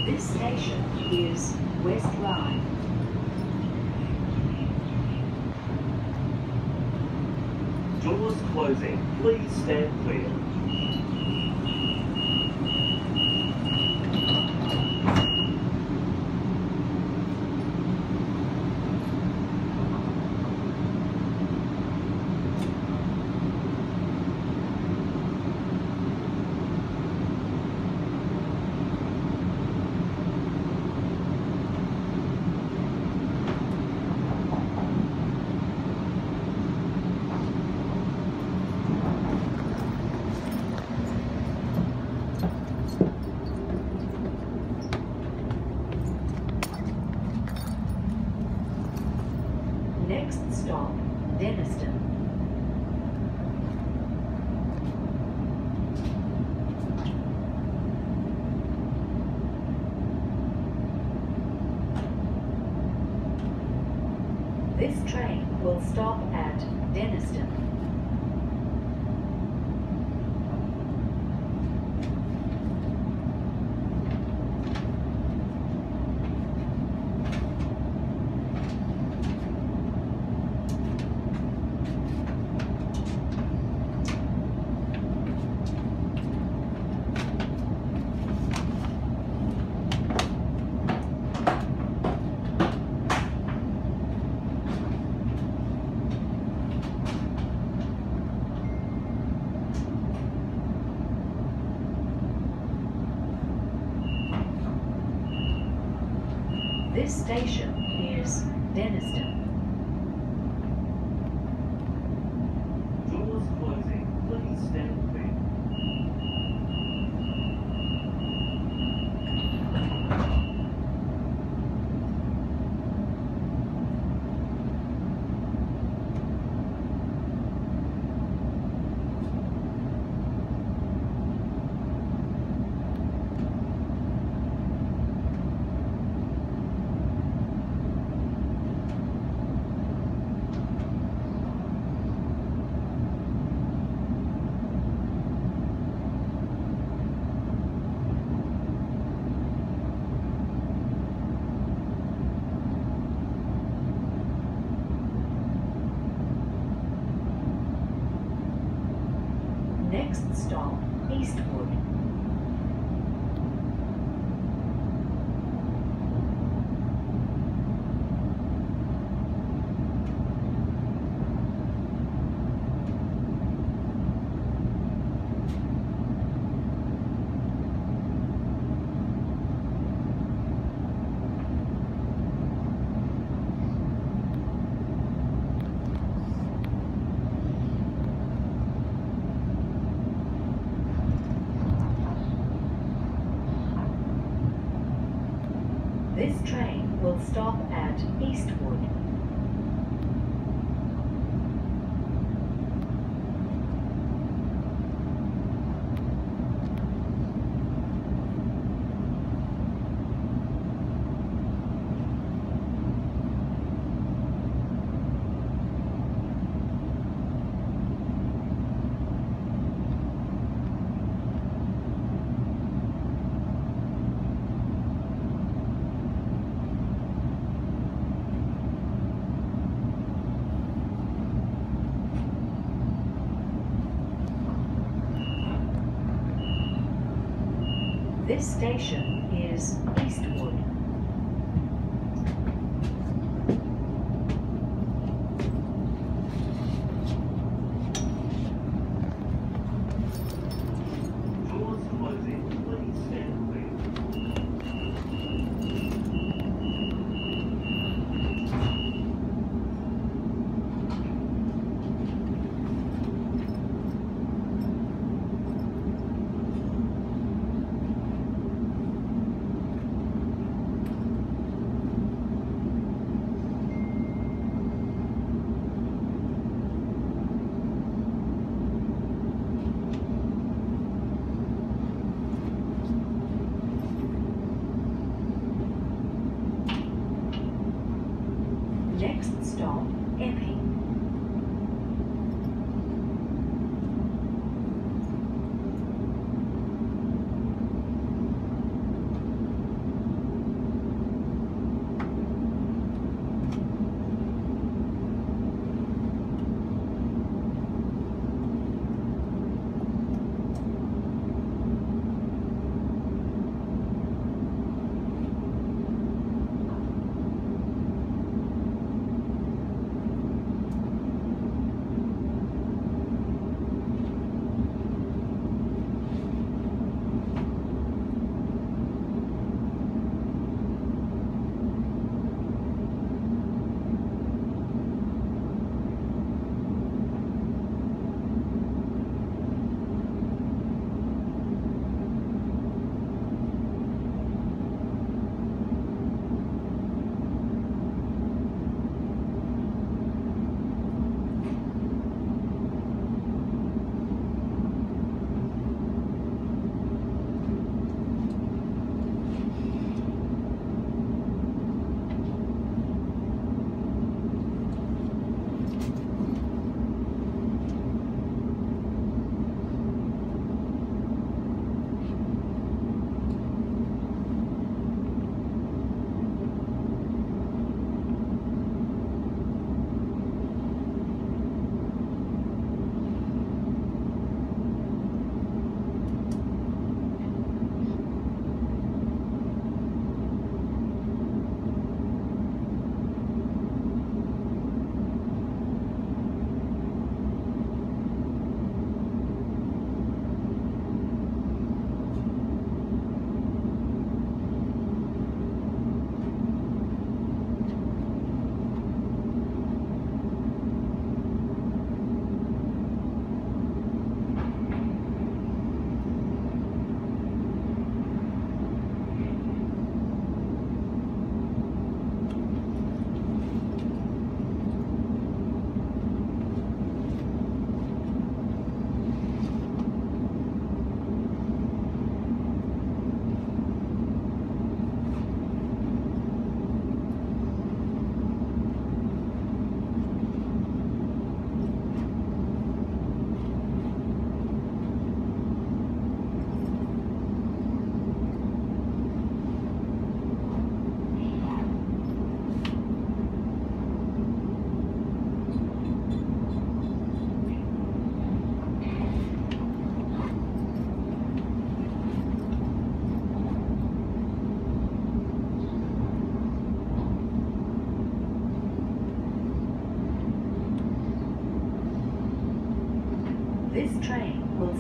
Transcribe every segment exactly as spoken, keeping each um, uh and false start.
This station is West Ryde. Doors closing. Please stand clear. Next stop, Denniston. This train will stop at Denniston. This station is Denniston. Doors closing. Please stand clear. Next stop, Eastwood. This train will stop at Eastwood. This station is Eastwood. Doors closing. Please stand clear. Next stop, Epping.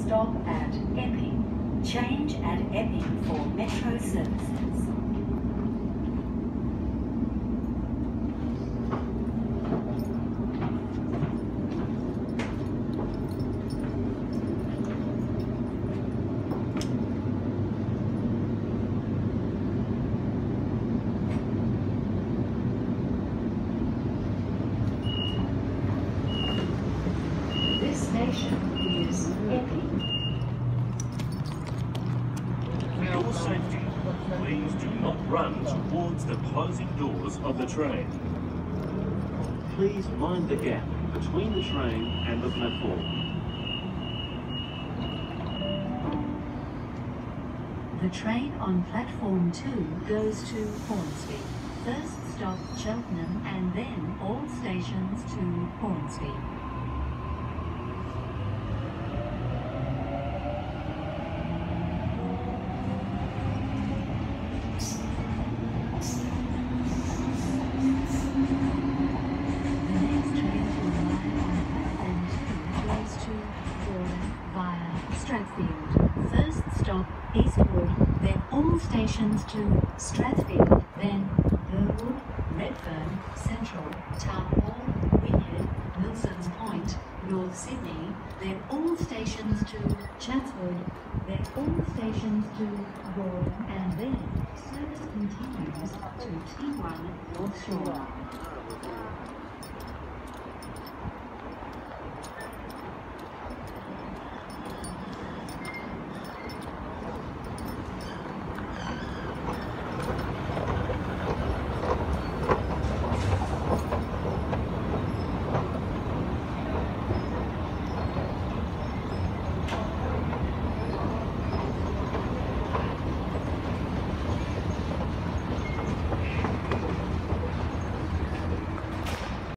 stop at Epping. Change at Epping for metro services. This station is Epping. For your safety, please do not run towards the closing doors of the train. Please mind the gap between the train and the platform. The train on platform two goes to Hornsby. First stop Cheltenham and then all stations to Hornsby. The next train to arrive on platform two goes to Gordon via Strathfield. First stop Eastwood, then all stations to Strathfield, then Burwood, Redfern, Central, Town Hall, Wynyard, Milsons Point, North Sydney, then all stations to Chatswood, then all stations to Gordon, and then service continues to T one North Shore.